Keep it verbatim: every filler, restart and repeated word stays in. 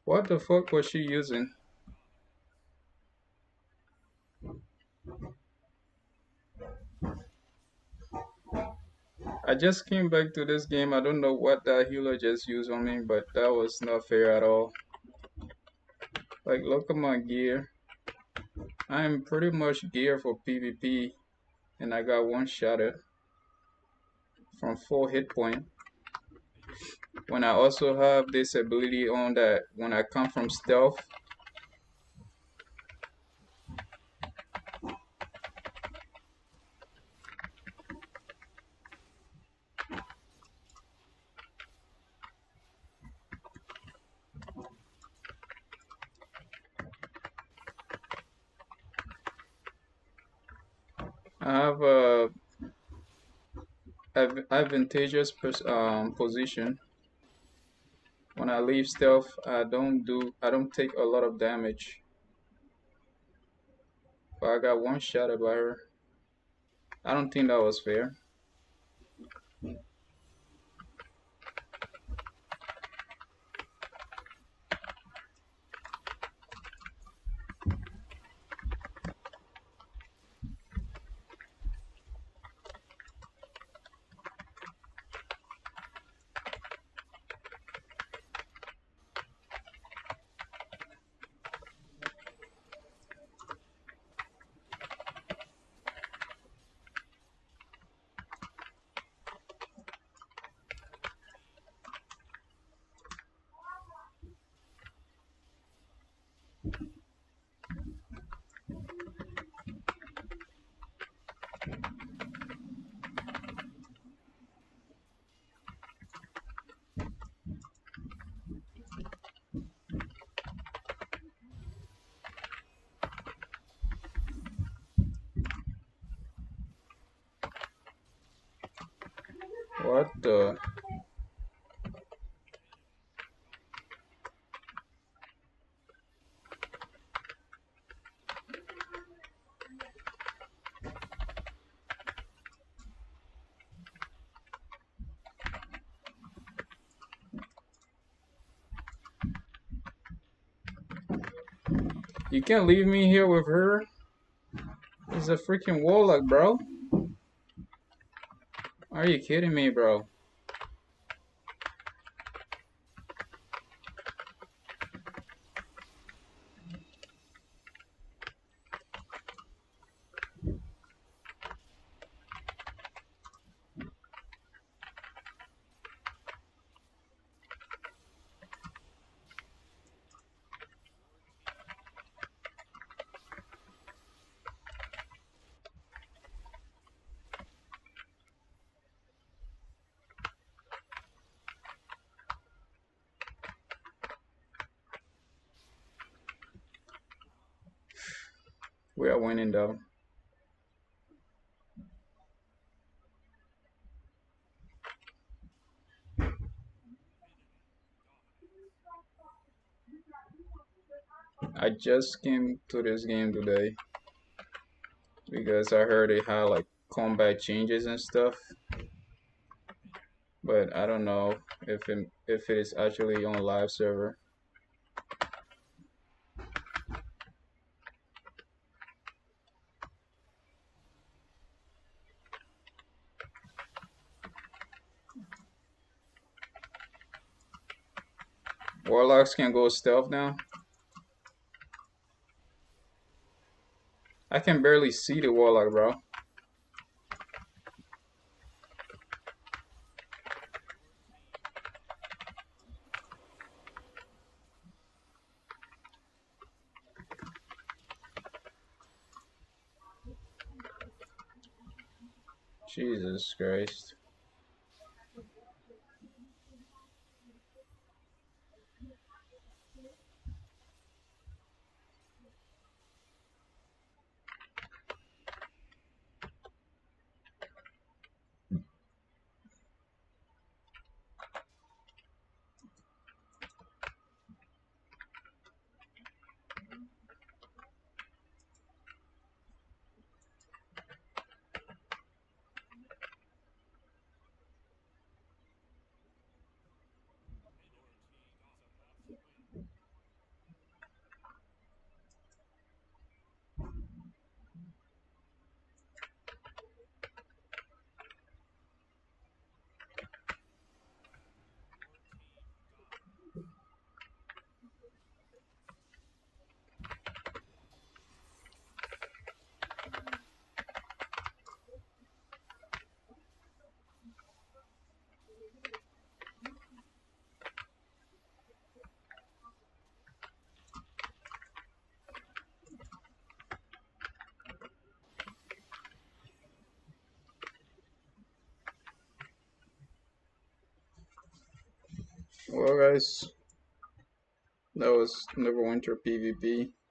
What the fuck was she using? I just came back to this game. I don't know what that healer just used on me, but that was not fair at all. Like, look at my gear. I'm pretty much geared for PvP, and I got one shot at from full hit point. When I also have this ability on that when I come from stealth, I have a advantageous um, position. When I leave stealth, I don't do I don't take a lot of damage. But I got one shot at by her. I don't think that was fair. What the? You can't leave me here with her? It's a freaking warlock, bro. Are you kidding me, bro? We are winning though. I just came to this game today because I heard it had like combat changes and stuff, but I don't know if it, if it is actually on a live server. Warlocks can go stealth now. I can barely see the warlock, bro. Jesus Christ. Well, guys, that was Neverwinter PvP.